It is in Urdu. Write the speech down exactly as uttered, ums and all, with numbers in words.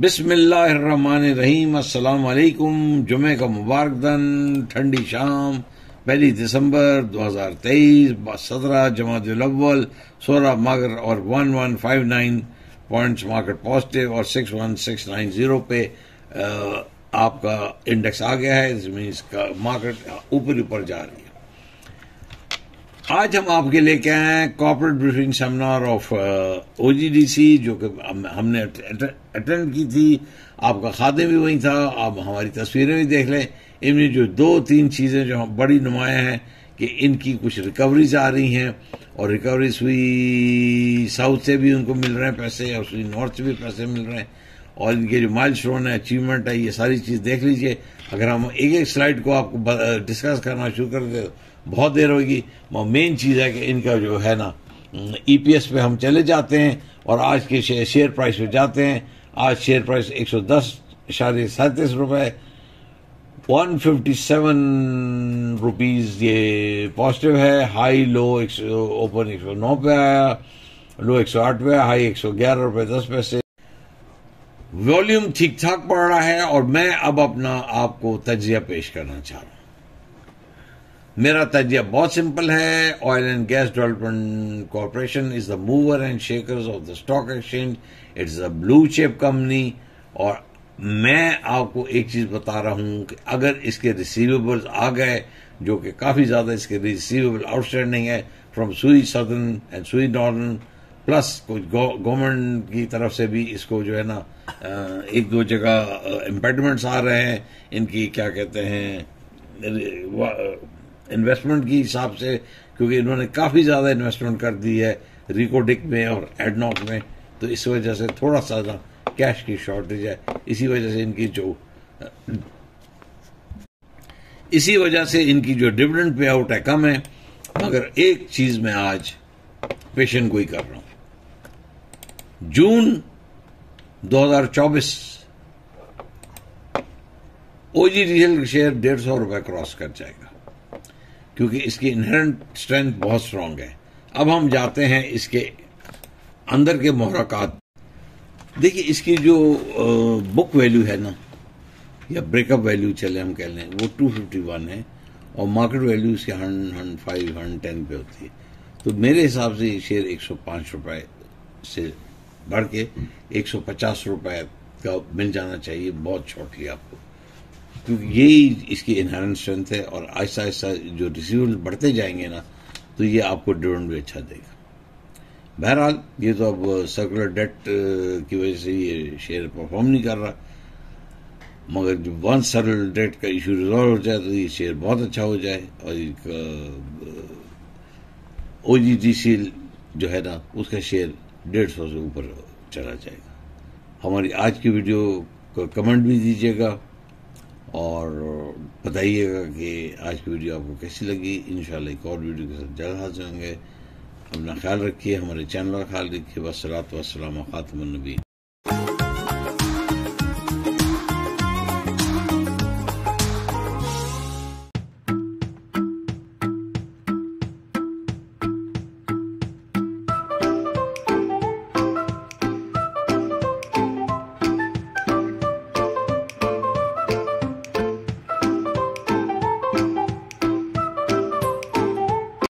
بسم اللہ الرحمن الرحیم. السلام علیکم. جمعے کا مبارک دن. ٹھنڈی شام پہلی دسمبر دو ہزار تیئیس سترہ جمادی الاول سولہ مگر اور one one five nine points market positive اور six one six nine zero پہ آپ کا انڈیکس آ گیا ہے. مینس کا مارکیٹ اوپر اوپر جا رہی ہے. آج ہم آپ کے لے کے آئے ہیں corporate briefing seminar of O G D C جو کہ ہم نے اٹینڈ کی تھی. آپ کا خادم بھی وہیں تھا. آپ ہماری تصویریں بھی دیکھ لیں. ان میں جو دو تین چیزیں جو بڑی نمایاں ہیں کہ ان کی کچھ ریکوریز آ رہی ہیں اور ریکوری سوئی ساؤتھ سے بھی ان کو مل رہے ہیں پیسے اور سوئی نارتھ سے بھی پیسے مل رہے ہیں. اور ان کے جو مائل سٹون ہے اچیومنٹ ہے یہ ساری چیز دیکھ لیجئے. اگر ہم ایک ایک سلائیڈ کو آپ کو ڈسکس کرنا شروع کر دیں بہت دیر ہوگی. مین چیز ہے کہ ان کا جو ہے نا ای پی ایس پہ ہم چلے جاتے ہیں اور آج کے شیئر پرائس پہ جاتے ہیں. آج شیئر پرائس ایک سو دس اشاریہ سینتیس روپے ون ففٹی سیون روپیز یہ پازیٹیو ہے. ہائی لو ایک سو اوپن ایک سو نو پہ آیا, لو ایک سو آٹھ پہ آیا, ہائی ایک سو گیارہ روپے دس پیسے. والیوم ٹھیک ٹھاک پڑ رہا ہے. اور میں اب اپنا آپ کو تجزیہ پیش کرنا چاہ رہا ہوں. میرا تجزیہ بہت سمپل ہے. Oil and gas development corporation is the mover and shakers of the stock exchange. It's a blue chip company. اور میں آپ کو ایک چیز بتا رہا ہوں کہ اگر اس کے ریسیویبلز آ گئے جو کہ کافی زیادہ اس کے ریسیویبل آؤٹ اسٹینڈنگ ہے from Sui southern and Sui northern plus کچھ گورنمنٹ کی طرف سے بھی اس کو جو ہے نا ایک دو جگہ امپیڈمنٹس آ رہے ہیں ان کی کیا کہتے ہیں انویسٹمنٹ کی حساب سے, کیونکہ انہوں نے کافی زیادہ انویسٹمنٹ کر دی ہے ریکوڈک میں اور ایڈناک میں. تو اس وجہ سے تھوڑا سا کیش کی شارٹیج ہے. اسی وجہ سے ان کی جو اسی وجہ سے ان کی جو ڈیویڈنڈ پے آؤٹ ہے کم ہے. مگر ایک چیز میں آج پیشن گوئی کر رہا ہوں. جون دو ہزار چوبیس O G D C L share ڈیڑھ سو روپے کراس کر جائے گا کیونکہ اس کی انہرنٹ اسٹرینتھ بہت اسٹرانگ ہے. اب ہم جاتے ہیں اس کے اندر کے محرکات. دیکھیے اس کی جو بک ویلیو ہے نا یا بریک اپ ویلیو چلے ہم کہہ لیں وہ ٹو ففٹی ون ہے اور مارکیٹ ویلیو اس کے hundred hundred five hundred ten پہ ہوتی ہے. تو میرے حساب سے یہ شیئر ایک سو پانچ روپے سے بڑھ کے ایک سو پچاس روپے کا مل جانا چاہیے بہت شارٹلی آپ کو, کیونکہ یہی اس کی انہرنٹ اسٹرینتھ ہے. اور آہستہ آہستہ جو ریسیویبل بڑھتے جائیں گے نا تو یہ آپ کو ڈیویڈنڈ بھی اچھا دے گا. بہرحال یہ تو اب سرکولر ڈیٹ کی وجہ سے یہ شیئر پرفارم نہیں کر رہا. مگر جب ون سرکولر ڈیٹ کا ایشو ریزالو ہو جائے تو یہ شیئر بہت اچھا ہو جائے اور ایک او جی ڈی سی جو ہے نا اس کا شیئر ڈیڑھ سو سے اوپر چلا جائے گا. ہماری آج کی ویڈیو کو کمنٹ بھی دیجیے گا اور بتائیے گا کہ آج کی ویڈیو آپ کو کیسی لگی. انشاءاللہ ایک اور ویڈیو کے ساتھ جلد حاضر ہوں گے. اپنا خیال رکھیے, ہمارے چینل کا خیال رکھیے. والصلاۃ والسلام علی خاتم النبیین.